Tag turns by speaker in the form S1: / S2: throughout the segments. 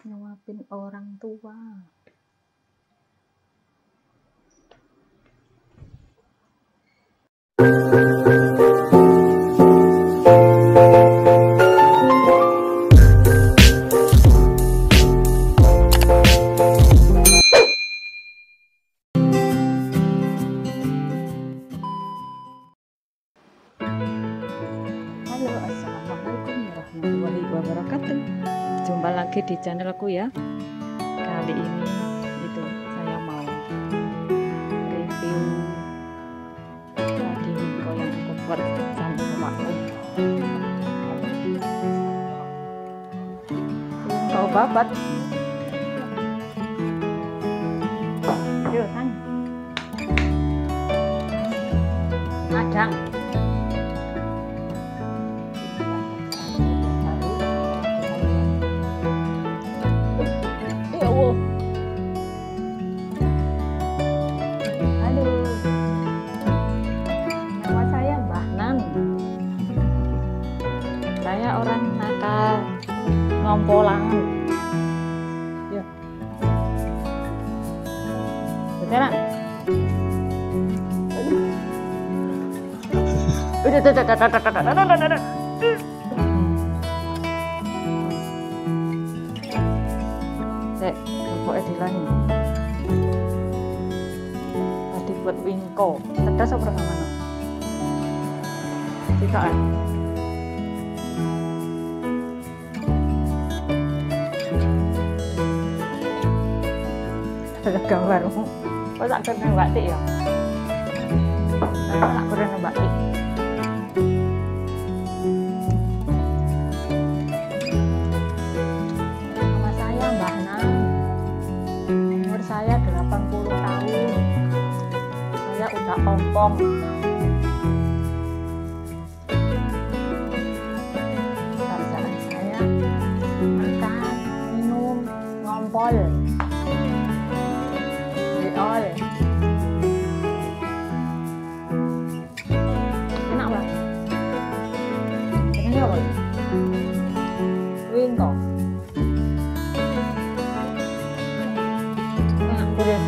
S1: Nyuapin orang tua. Halo, assalamualaikum warahmatullahi wabarakatuh. Jumpa lagi di channelku ya. Kali ini saya mau review daging Wingko yang aku buat sama bapakku. Wingko babat. Yuk, San. Ada. Saya orang nakal, ngompolangan. Yuk. Beneran? Dek, pokoknya dilangi. Tadi buat Wingko. Tetes apa sama no? Cikaan. Ada gambarmu. Kok tak keren batik ya? Tak keren batik. Nama saya Mbah Nan. Umur saya 80 tahun. Saya udah ompong. Kerjaan saya makan, minum, ngompol. Enak banget. Ini apa? Wingko. Enak gurih.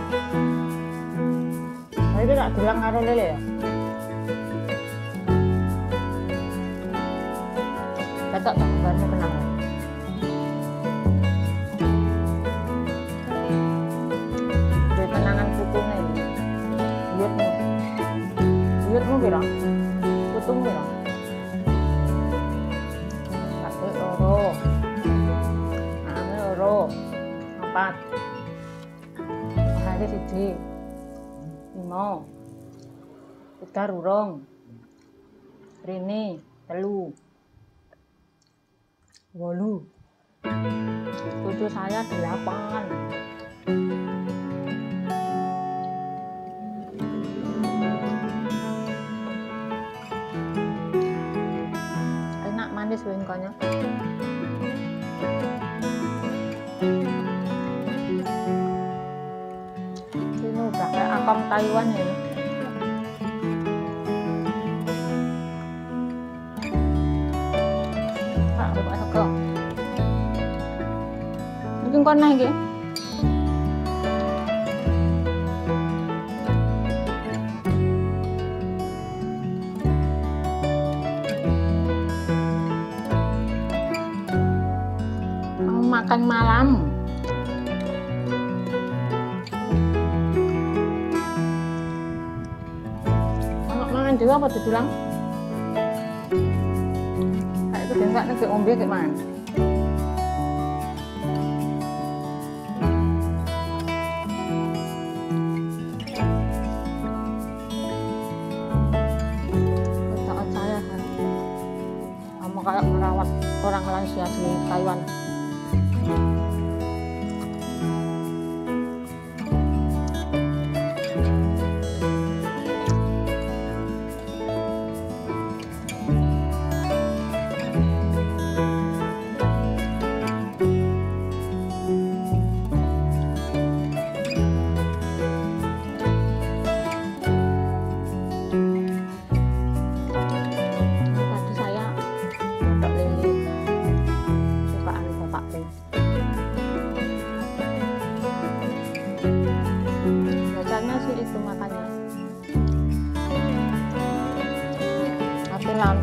S1: Nah, itu tak bilang karo lele ya. Ketok tak kabarnya kenang. Buyutmu pira? Putung pira? Satu loro. Ame loro. 4. Hari siji. 5. Udah rurung. Rene 3. 8. Cucu saya 8. Manis wingkonya. Ini udah kayak akam Taiwan ya. Pak, lupa sego. Mungkin kono iki. Makan malam. Anak mangan juga apa dibilang? Kayak itu enggak nek ombe kayak mana? Saat saya kan sama kayak merawat orang lansia di Taiwan. Tadi saya masak lele sukaan bapakku.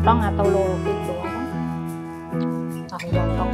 S1: lontong atau itu apa? Tahu lontong.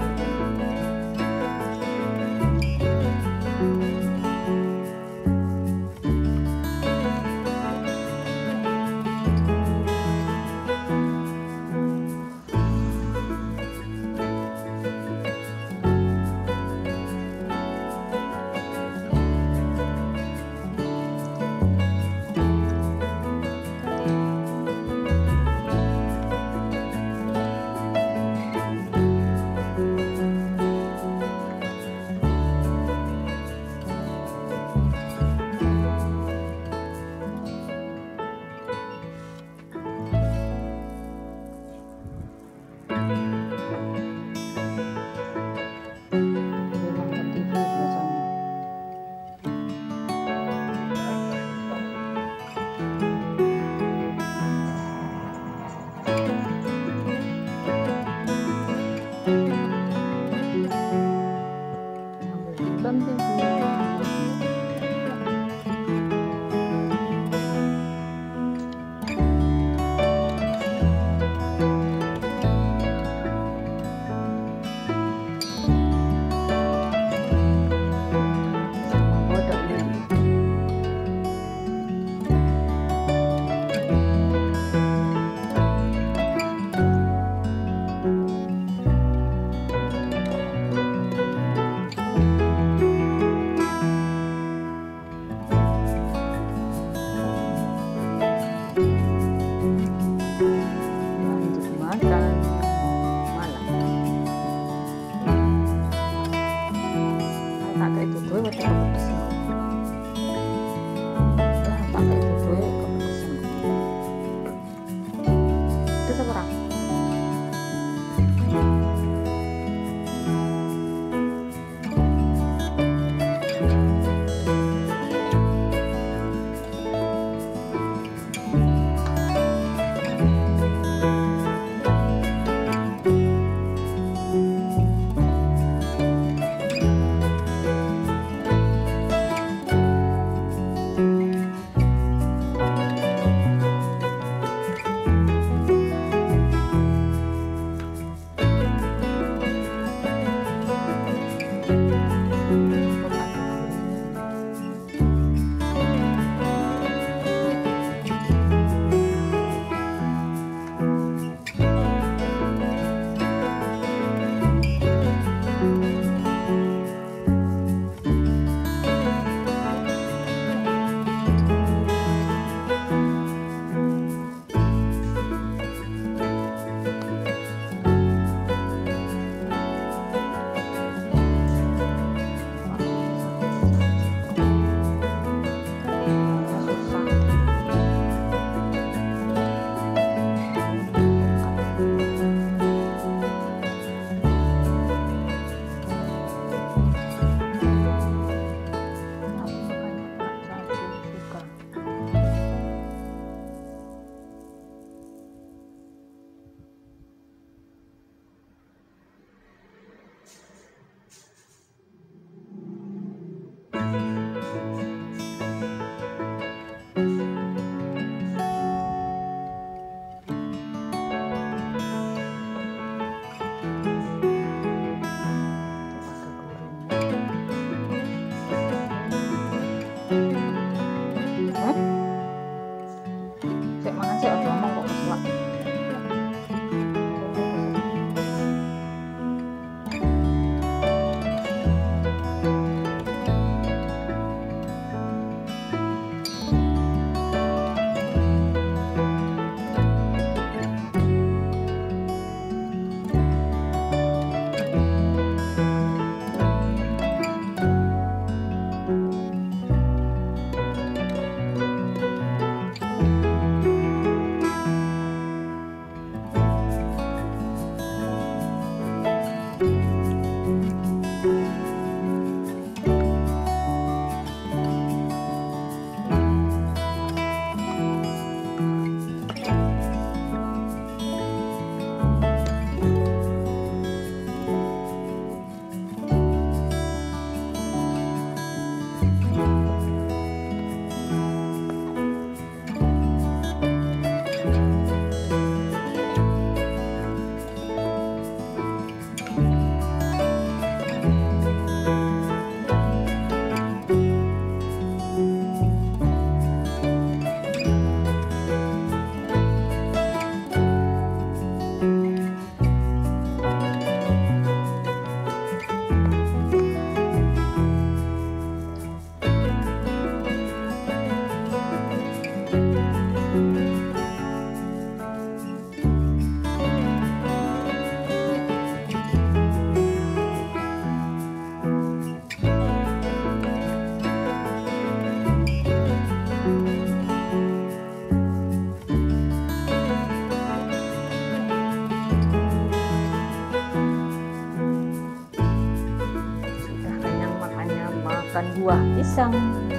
S1: makan buah pisang.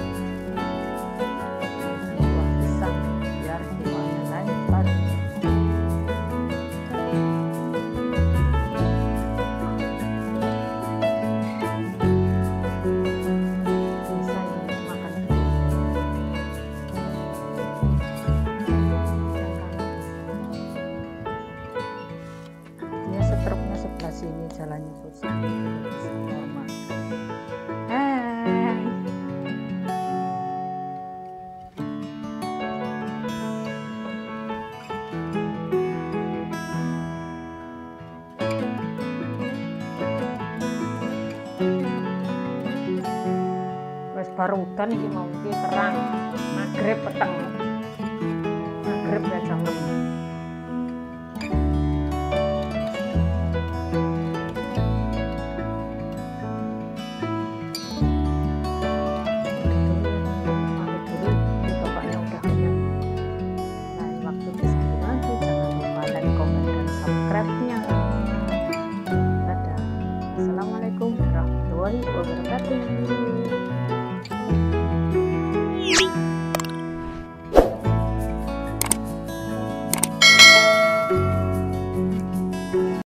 S1: Buah pisang biar jiwanya lancar. Bisa ini makan. Dia setruknya sebelah sini, jalannya susah. Bisa normal. Hai. Wes barudan iki mau iki terang. Magrib peteng. Magrib ya jam 6.